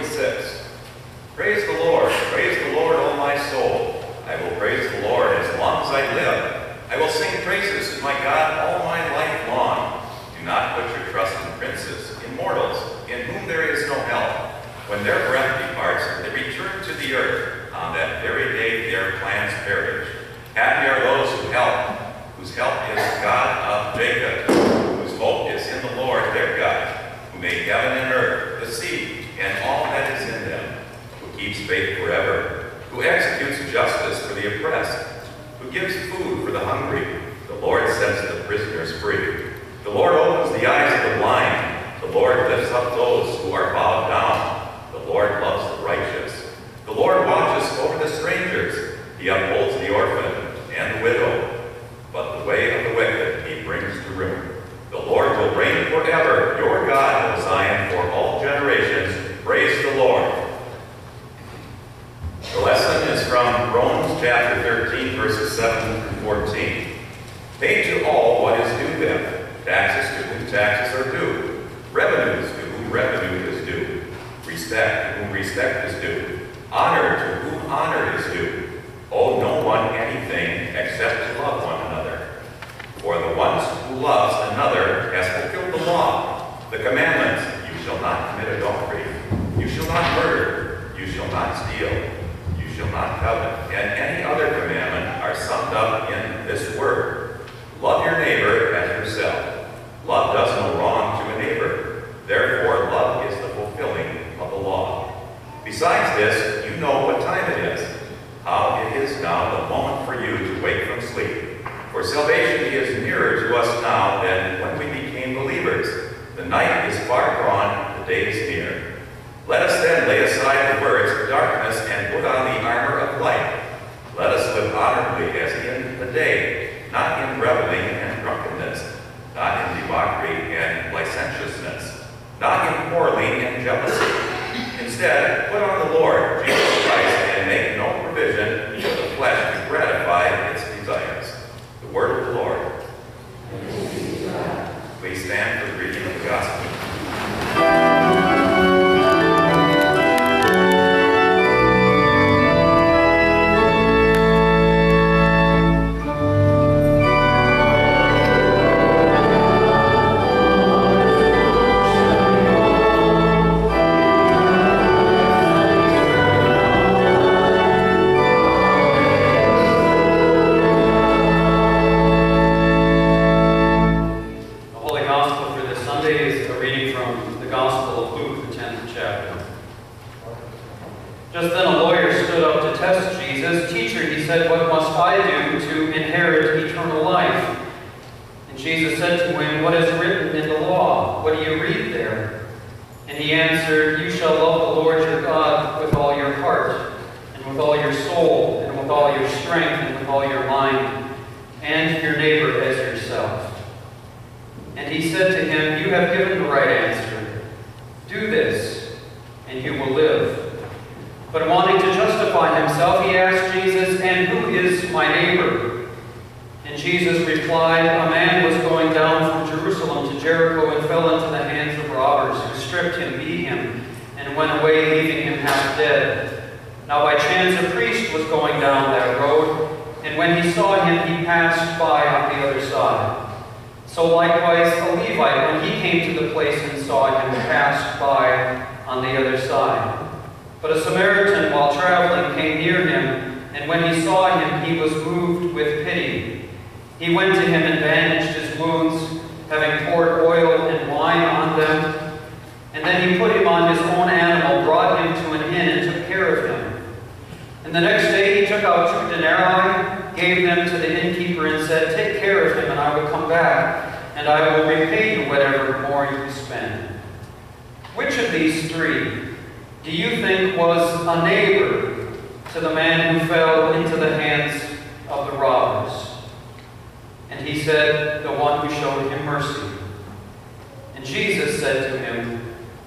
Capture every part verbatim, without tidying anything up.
forty-six. Praise the Lord, praise the Lord, O my soul. I will praise the Lord as long as I live. I will sing praises to my God all my life long. Do not put your trust in princes, in mortals, in whom there is no help. When their breath departs, they return to the earth. On that very day their plans perish. Happy are those who help, whose help is God of Jacob, whose hope is in the Lord their God, who made heaven and earth, the sea, and all that is in them, who keeps faith forever, who executes justice for the oppressed, who gives food for the hungry. The Lord sets the prisoners free. The Lord opens the eyes of the blind. The Lord lifts up those who are bowed down. The Lord loves the righteous. The Lord watches over the strangers. He upholds the orphan and the widow. But the way of the wicked he brings to ruin. The Lord will reign forever, your God, O Zion, for all generations. Praise the Lord. The lesson is from Romans chapter thirteen, verses seven through fourteen. Pay to all what is due them, taxes to whom taxes are due, revenues to whom revenue is due, respect to whom respect is due, honor to whom honor is due. Owe no one anything except to love one another. For the one who loves another has fulfilled the law. The commandments, you shall not commit adultery, you shall not murder, you shall not steal, you shall not covet, and any other commandment are summed up in this word: love your neighbor as yourself. Love does no wrong to a neighbor. Therefore, love is the fulfilling of the law. Besides this, you know what time it is, how it is now the moment for you to wake from sleep. For salvation is nearer to us now than when we became believers. The night is far gone, the day is near. Let us then lay aside the words of darkness and put on the armor of light. Let us live honorably as in the day, not in reveling and drunkenness, not in debauchery and licentiousness, not in quarreling and jealousy. Instead, put on the Lord Jesus Christ and make no provision for the flesh to gratify its desires. The word of the Lord. Please stand for the reading of the gospel. Just then a lawyer stood up to test Jesus. Teacher, he said, what must I do to inherit eternal life? And Jesus said to him, what is written in the law? What do you read there? And he answered, you shall love the Lord your God with all your heart, and with all your soul, and with all your strength, and with all your mind, and your neighbor as yourself. And he said to him, you have given the right answer. Do this, and you will live. But wanting to justify himself, he asked Jesus, and who is my neighbor? And Jesus replied, a man was going down from Jerusalem to Jericho and fell into the hands of robbers, who stripped him, beat him, and went away, leaving him half dead. Now by chance a priest was going down that road, and when he saw him, he passed by on the other side. So likewise a Levite, when he came to the place and saw him, passed by on the other side. But a Samaritan, while traveling, came near him, and when he saw him, he was moved with pity. He went to him and bandaged his wounds, having poured oil and wine on them. And then he put him on his own animal, brought him to an inn, and took care of him. And the next day he took out two denarii, gave them to the innkeeper, and said, take care of him, and I will come back, and I will repay you whatever more you spend. Which of these three do you think was a neighbor to the man who fell into the hands of the robbers? And he said, the one who showed him mercy. And Jesus said to him,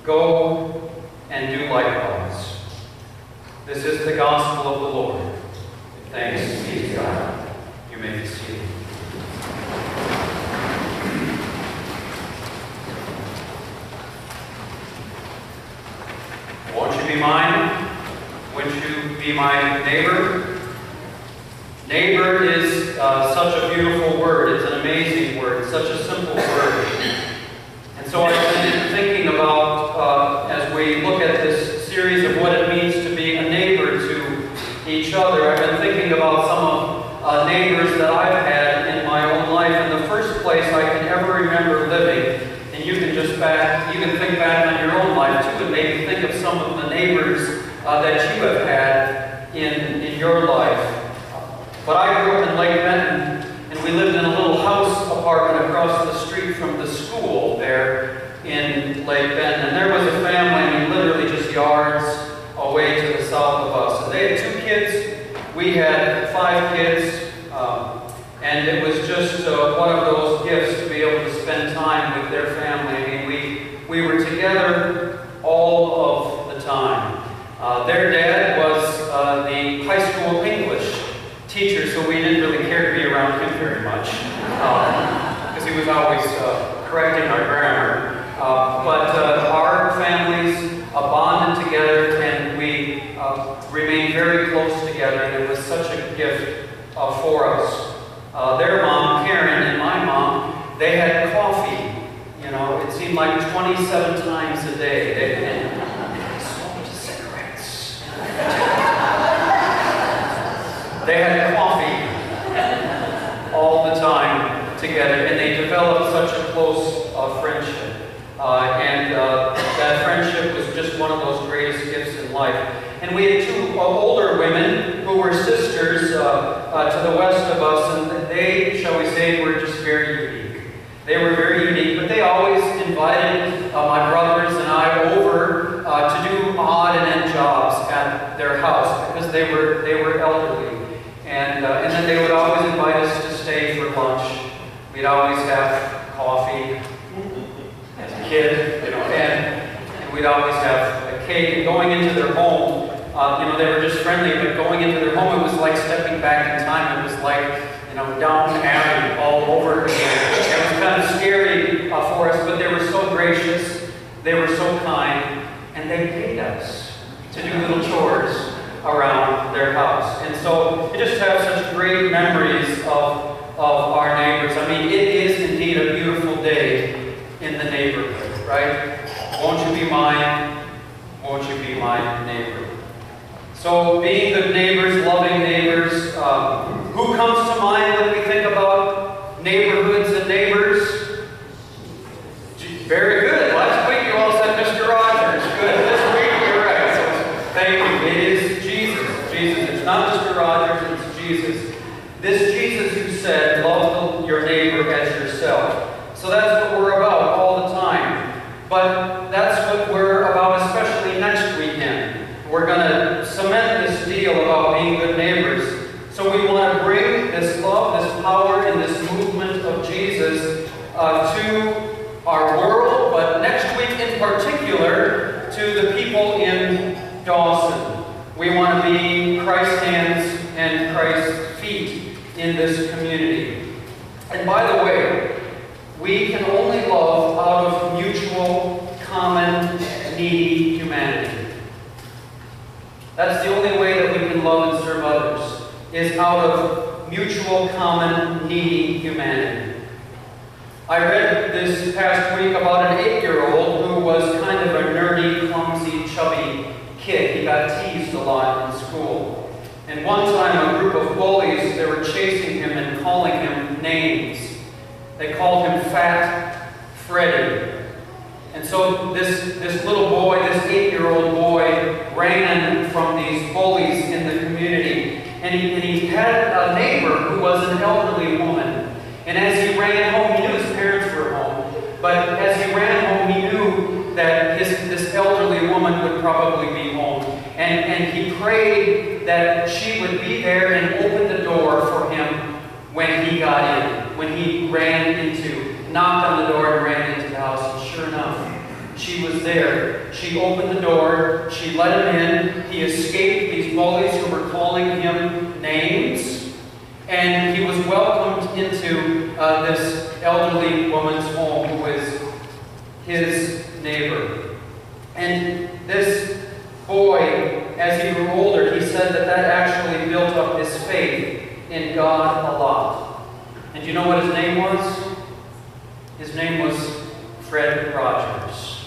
go and do likewise. This is the gospel of the Lord. Thanks be to God. You may be seated. Won't you be mine? Would you be my neighbor? Neighbor is uh, such a beautiful word. It's an amazing word. It's such a simple word. And so I've been thinking about, uh, as we look at this series of what it means to be a neighbor to each other, I've been thinking about some of uh, neighbors that I've had in my own life. And the first place I can ever remember living, and you can just back, you can think back on your own life too, and maybe think of some of the neighbors uh, that you have had in, in your life. But I grew up in Lake Benton, and we lived in a little house apartment across the street from the school there in Lake Benton. And there was a family, I mean, literally just yards away to the south of us. And they had two kids. We had five kids. Um, and it was just uh, one of those gifts to be able to spend time with their family. I mean, we, we were together all of the time. Uh, their dad was uh, the high school English teacher, so we didn't really care to be around him very much, because um, he was always uh, correcting our grammar. Uh, but uh, our families uh, bonded together, and we uh, remained very close together, and it was such a gift uh, for us. Uh, their mom, Karen, and my mom, they had coffee. You know, it seemed like twenty-seven times a day. They, and they smoked cigarettes. They had coffee all the time together, and they developed such a close uh, friendship. Uh, and uh, that friendship was just one of those greatest gifts in life. And we had two uh, older women who were sisters uh, uh, to the west of us, and they, shall we say, were just very unique. They were very unique, but they always invited uh, my brothers and I over uh, to do odd and end jobs at their house, because they were, they were elderly. And, uh, and then they would always invite us to stay for lunch. We'd always have coffee as a kid, you know, and, and we'd always have a cake. And going into their home, uh, you know, they were just friendly, but going into their home, it was like stepping back in time. It was like, you know, down alley all over again. It was kind of scary uh, for us, but they were so gracious, they were so kind, and they paid us to do little chores around their house. And so we just have such great memories of, of our neighbors. I mean, it is indeed a beautiful day in the neighborhood, right? Won't you be mine? Won't you be my neighbor? So being good neighbors, loving neighbors, um, who comes to mind when we think about neighborhoods and neighbors? Very good. Last week you all said Mister Rogers. Good. This week you're right. So thank you. It is Jesus. Jesus. It's not Mister Rogers, it's Jesus. This Jesus who said, love your neighbor as yourself. So that's what we're about all the time. But that's what we're about especially next weekend. We're going to cement this deal about being good neighbors. So we want to bring this love, this power, and this movement of Jesus uh, to our world, but next week in particular to the people in Dawson. We want to be Christ's hands and Christ's feet in this community. And by the way, we can only love out of mutual, common, needy humanity. That's the only way that we can love and serve others, is out of mutual, common, needy humanity. I read this past week about an eight-year-old who was kind of a nerdy, clumsy, chubby kid. He got teased a lot in school. And one time a group of bullies, they were chasing him and calling him names. They called him Fat Freddy. And so this, this little boy, this eight-year-old boy, ran from these bullies in the community. And he, and he had a neighbor who was an elderly woman. And as he ran home, he knew his parents were home. But as he ran home, he knew that his, this elderly woman would probably be home. And, and he prayed that she would be there and open the door for him when he got in. When he ran into, knocked on the door and ran into the house. And sure enough, she was there. She opened the door. She let him in. He escaped these bullies who were calling him names. And he was welcomed into uh, this elderly woman's home who was his neighbor. And this boy in God a lot. And do you know what his name was? His name was Fred Rogers.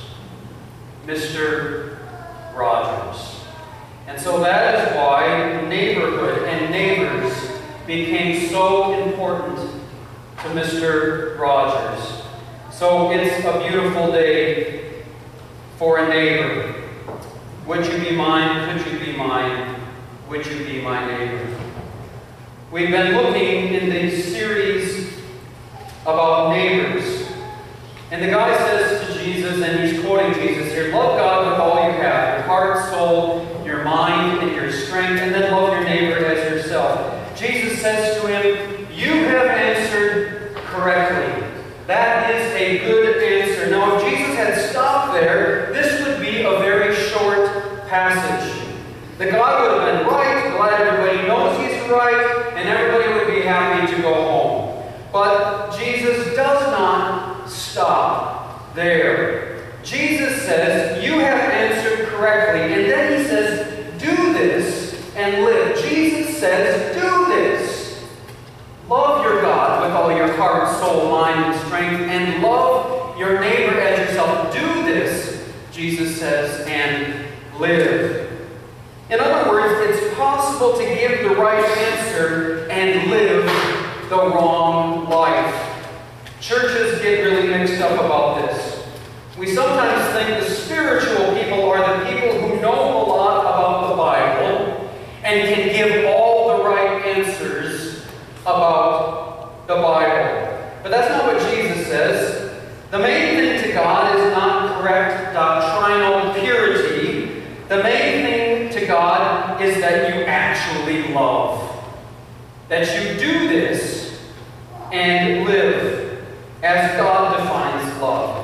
Mister Rogers. And so that is why neighborhood and neighbors became so important to Mister Rogers. So it's a beautiful day for a neighbor. Would you be mine? Could you be mine? Would you be my neighbor? We've been looking in this series about neighbors. And the guy says to Jesus, and he's quoting Jesus here, love God with all you have, your heart, soul, your mind, and your strength, and then love your neighbor as yourself. Jesus says to him, you have answered correctly. That is a good answer. Now, if Jesus had stopped there, this would be a very short passage. The guy would have been right, glad everybody knows he's right, and everybody would be happy to go home. But Jesus does not stop there. Jesus says, you have answered correctly. And then he says, do this and live. Jesus says, do this. Love your God with all your heart, soul, mind, and strength, and love your neighbor as yourself. Do this, Jesus says, and live. In other words, it's possible to give the right answer and live the wrong life. Churches get really mixed up about this. We sometimes think the spiritual people are the people who know a lot about the Bible and can give all the right answers about the Bible. But that's not what Jesus says. The main thing to God is not correct doctrinal purity. The main thing to God is that you actually love. That you do this and live as God defines love.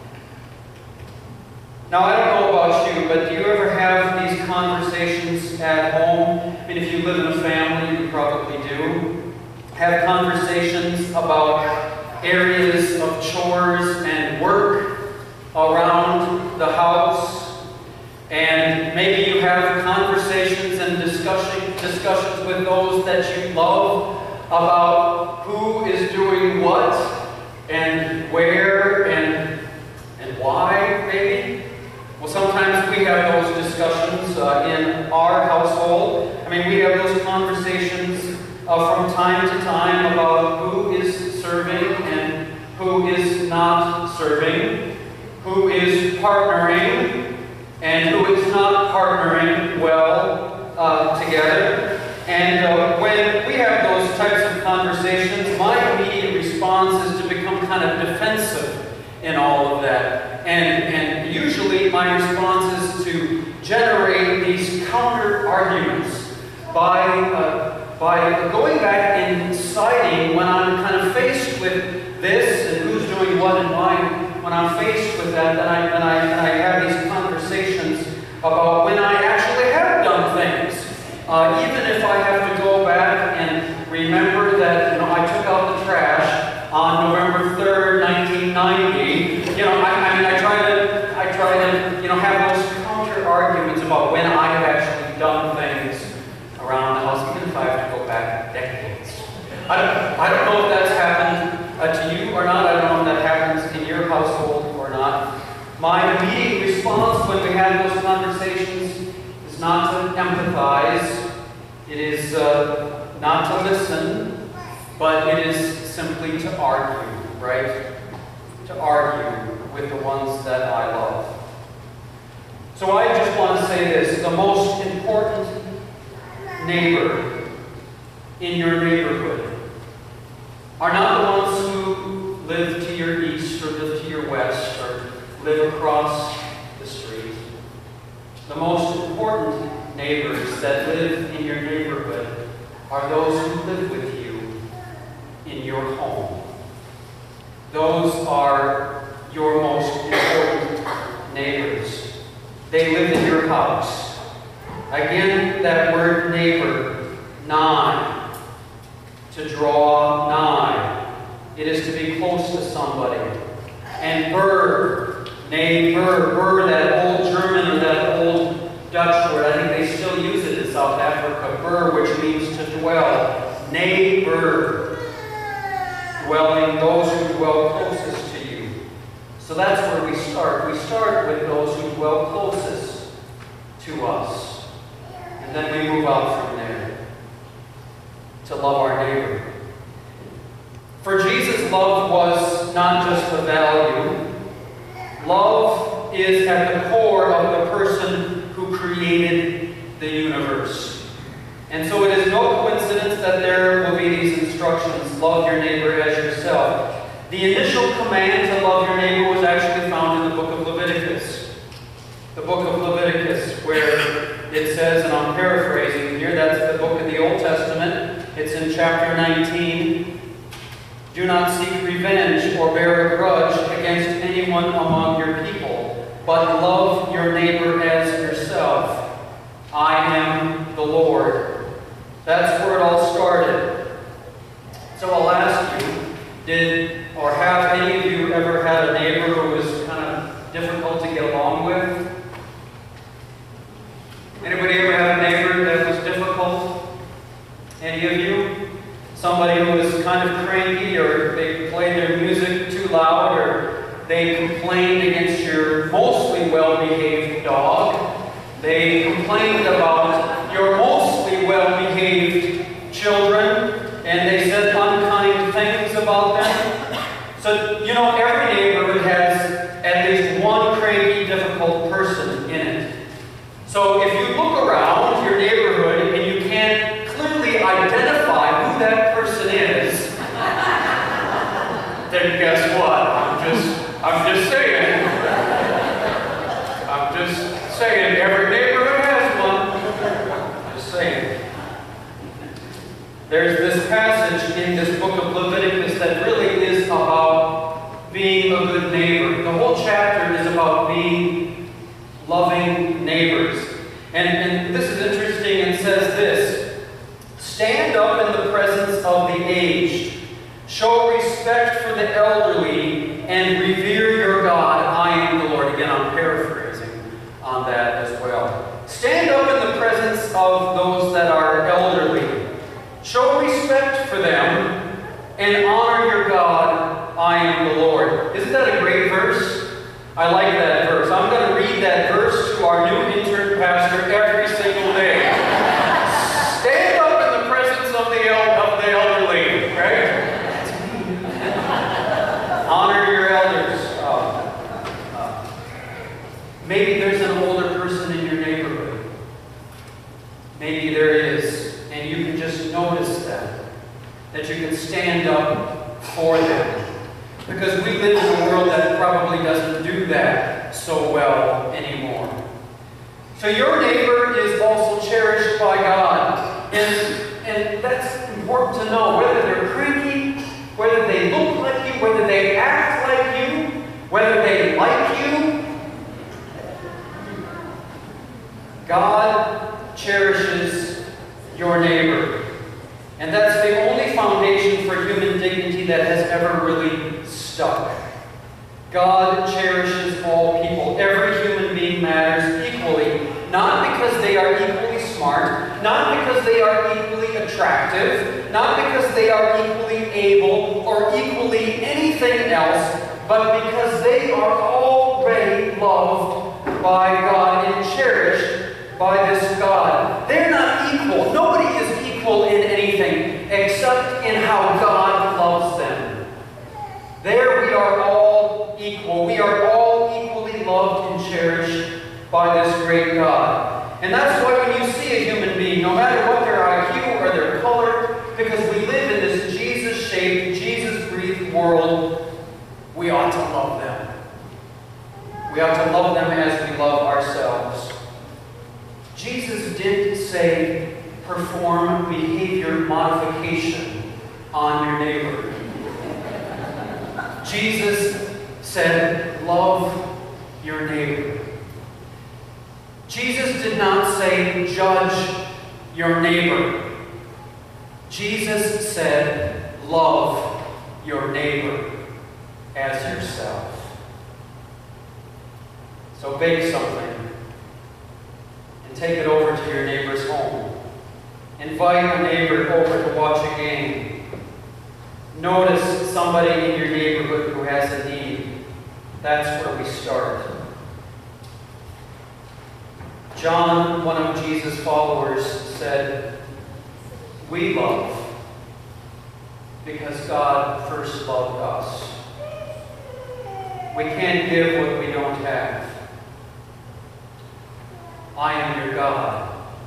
Now, I don't know about you, but do you ever have these conversations at home? I mean, if you live in a family, you probably do. Have conversations about areas of chores and work around the house. And maybe you have conversations and discussion, discussions with those that you love about who is doing what and where and, and why, maybe. Well, sometimes we have those discussions uh, in our household. I mean, we have those conversations uh, from time to time about who is serving and who is not serving, who is partnering and who is not partnering well uh, together. And uh, when we have those types of conversations, my immediate response is to become kind of defensive in all of that. And, and usually my response is to generate these counter arguments by, uh, by going back and citing when I'm kind of faced with this and who's doing what and why. When I'm faced with that, then I, then I, then I have these conversations about when I actually have done things. Uh, even if I have to go back and remember that, you know, I took out the trash on November third, nineteen ninety. You know, I, I mean, I try to, I try to, you know, have those counter arguments about when I have actually done things around the house, even if I have to go back decades. I don't, I don't know if that's happened uh, to you or not. I don't know if that happens in your household or not. My immediate response when we have those conversations is not to empathize. It is uh, not to listen, but it is simply to argue, right? To argue with the ones that I love. So I just want to say this. The most important neighbor in your neighborhood are not the ones who live to your east or live to your west or live across the street. The most important neighbors that live in your neighborhood are those who live with you in your home. Those are your most important neighbors. They live in your house. Again, that word neighbor, nigh, to draw nigh. It is to be close to somebody. And burr, neighbor, burr, that old German or that old Dutch word. I think they still use it in South Africa, burr, which means to dwell. neighbor, dwelling, those who dwell closest to you. So that's where we start. We start with those who dwell closest to us. And then we move out from there to love our neighbor. For Jesus, love was not just a value. Love is at the core of the person who created the universe. And so it is no coincidence that there will be these instructions, love your neighbor as yourself. The initial command to love your neighbor was actually found in the book of Leviticus. The book of Leviticus, where it says, and I'm paraphrasing here, that's the book of the Old Testament. It's in chapter nineteen. Do not seek revenge or bear a grudge against anyone among your people, but love your neighbor as yourself. I am the Lord. That's where it all started. So I'll ask you, did or have any of you ever had a neighbor who was kind of difficult to get along with? Anybody ever had a neighbor that was difficult? Any of you? Somebody who was kind of cranky, or they played their music too loud, or they complained against your mostly well-behaved dog. They complained about your mostly well-behaved children, and they said unkind things about them. So, you know, every neighborhood has at least one cranky, difficult person in it. So if you look around your neighborhood and you can't clearly identify who that person is, then guess what? I'm just, I'm just saying. I'm just saying, every neighborhood has one. Just saying. There's this passage in this book of Leviticus that really is about being a good neighbor. The whole chapter is about being loving neighbors. And, and this is interesting. It says this: stand up in the presence of the aged, show respect for the elderly, and revere your God. I am the Lord. Again, I'm paraphrasing on that as well. Stand up in the presence of those that are elderly. Show respect for them and honor your God. I am the Lord. Isn't that a great verse? I like that verse. I'm going to read that verse to our new intern pastor every single day. Stand up in the presence of the, el of the elderly, right? Honor your elders. Uh, uh, maybe there's an older person in your neighborhood. Maybe there is. And you can just notice that. That you can stand up for them. Because we live in a world that probably doesn't do that so well anymore. So your neighbor is also cherished by God. And, and that's important to know. Whether they're cranky, whether they look like you, whether they act like you, whether they like you, God cherishes your neighbor. And that's the only foundation for human dignity that has ever really stuck. God cherishes all people. Every human being matters equally, not because they are equally smart, not because they are equally attractive, not because they are equally able or equally anything else, but because they are already loved by God and cherished by this God. They're not equal. Nobody is equal in anything except in how God loves them. There we are all equal. We are all equally loved and cherished by this great God. And that's why when you see a human being, no matter what their I Q or their color, because we live in this Jesus-shaped, Jesus-breathed world, we ought to love them. We ought to love them as we love ourselves. Jesus did say, perform behavior modification on your neighbor. Jesus said, love your neighbor. Jesus did not say, judge your neighbor. Jesus said, love your neighbor as yourself. So bake something and take it over to your neighbor's home. And invite a neighbor over to watch a game. Notice somebody in your neighborhood who has a need. That's where we start. John, one of Jesus' followers, said, "We love because God first loved us." We can't give what we don't have. I am your God.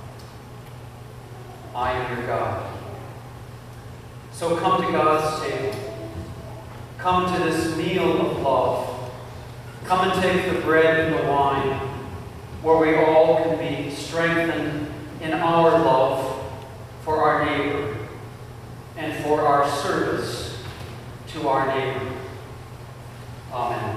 I am your God. So come to God's table. Come to this meal of love. Come and take the bread and the wine, where we all can be strengthened in our love for our neighbor and for our service to our neighbor. Amen.